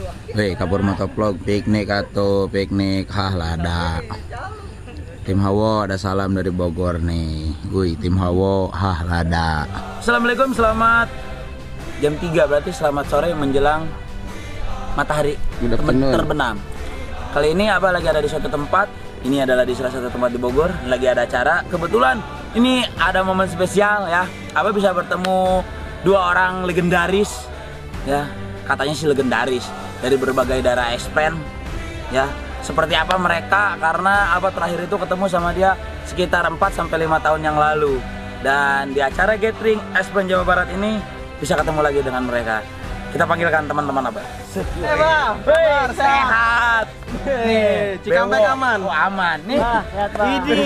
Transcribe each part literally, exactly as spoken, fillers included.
Weh, kabur motovlog piknik atau piknik hah lada. Tim Hawo ada salam dari Bogor nih. Gue tim Hawo hah lada. Assalamualaikum, selamat jam tiga, berarti selamat sore menjelang matahari terbenam. Kali ini Abah lagi ada di suatu tempat. Ini adalah di salah satu tempat di Bogor. Lagi ada acara. Kebetulan ini ada momen spesial ya. Abah bisa bertemu dua orang legendaris ya. Katanya sih legendaris dari berbagai daerah Espen ya. Seperti apa mereka, karena Abah terakhir itu ketemu sama dia sekitar empat sampai lima tahun yang lalu. Dan di acara gathering Espen Jawa Barat ini bisa ketemu lagi dengan mereka. Kita panggilkan teman-teman Abah. Eh Bang, kabar Sehat. Nih, Cikampek aman. Oh, aman. Nih, Ini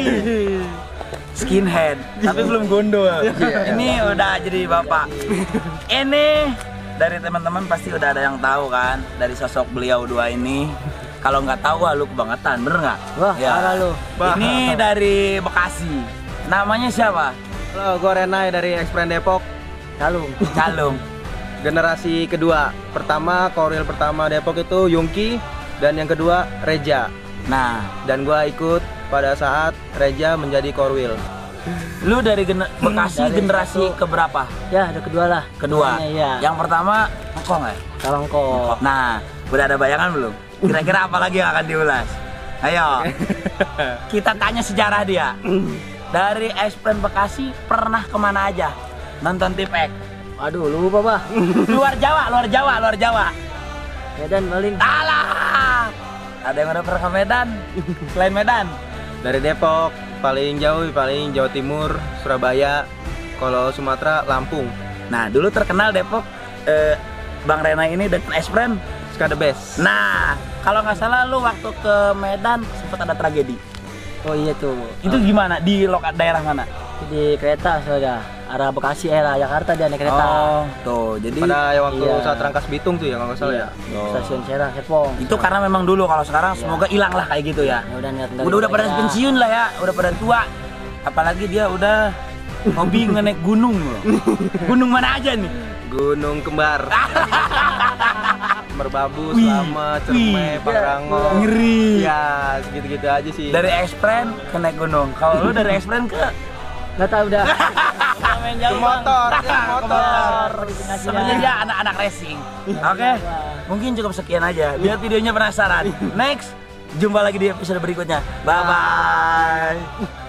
skinhead, tapi belum gondol. Ini udah jadi bapak. Ini dari teman-teman pasti udah ada yang tahu kan dari sosok beliau dua ini. Kalau nggak tahu, wah lu kebangetan, bener nggak? Wah, ya. parah lu. Ini dari Bekasi. Namanya siapa? Halo, gue Renai dari Expren Depok. Calung. Calung. Generasi kedua. Pertama, korwil pertama Depok itu Yungki, dan yang kedua Reja. Nah, dan gue ikut pada saat Reja menjadi korwil. Lu dari gener Bekasi dari generasi satu. Keberapa? Ya, ada kedua lah. Kedua. Ya. Yang pertama Engkong ya? Kalongkong. Nah, udah ada bayangan belum? Kira-kira apa lagi yang akan diulas? Ayo, kita tanya sejarah dia. Dari Expren Bekasi pernah kemana aja? Nonton Tipek? Aduh, lupa bah. Luar Jawa, luar Jawa, luar Jawa. Medan paling. Alah, ada yang udah pernah ke Medan? Selain Medan? Dari Depok, paling jauh paling Jawa Timur, Surabaya. Kalau Sumatera, Lampung. Nah, dulu terkenal Depok, eh, Bang Renai ini dengan Expren Ska the best. Nah, kalau nggak salah lu waktu ke Medan sempat ada tragedi. Oh iya tuh. Itu gimana? Di lokal daerah mana? Di kereta saja. Arah Bekasi, eh Jakarta dia naik kereta. Oh, tuh. Jadi pada yang waktu iya. saat Rangkas Bitung tuh ya kalau nggak salah iya. ya. Oh. Stasiun Serang, Serpong. Itu karena memang dulu, kalau sekarang iya. semoga hilang lah kayak gitu ya. Ya udah udah udah pada pensiun lah ya, udah pada tua. Apalagi dia udah hobi ngenaik gunung loh. Gunung mana aja nih? Gunung Kembar. Merbabu, Wih, Selama, Cerme, Pangrango. Ngeri. Ya, segitu-gitu aja sih. Dari Expren ke naik gunung. Kalau lu dari Expren ke nggak tahu dah. Main jauh motor, ya, motor. Sebenarnya dia anak-anak racing. Oke, okay? Mungkin cukup sekian aja. Biar videonya penasaran. Next, jumpa lagi di episode berikutnya. Bye bye.